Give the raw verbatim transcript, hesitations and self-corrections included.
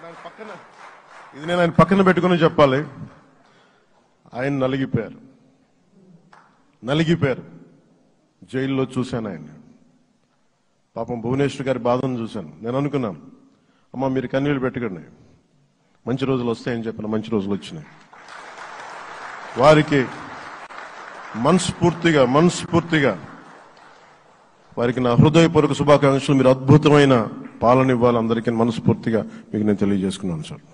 పక్కన ఇది నేను ఆయన పక్కన పెట్టుకుని చెప్పాలి. ఆయన నలిగిపోయారు నలిగిపోయారు జైల్లో చూశాను ఆయన. పాపం భువనేశ్వర్ గారి బాధను చూశాను. నేను అనుకున్నాను, అమ్మ మీరు కన్నీళ్ళు పెట్టుకోండి, మంచి రోజులు వస్తాయని చెప్పిన మంచి రోజులు వచ్చినాయి. వారికి మనస్ఫూర్తిగా మనస్ఫూర్తిగా వారికి నా హృదయపూర్వక శుభాకాంక్షలు. మీరు అద్భుతమైన పాలన ఇవ్వాలి అందరికీ మనస్ఫూర్తిగా మీకు నేను తెలియజేసుకున్నాను సార్.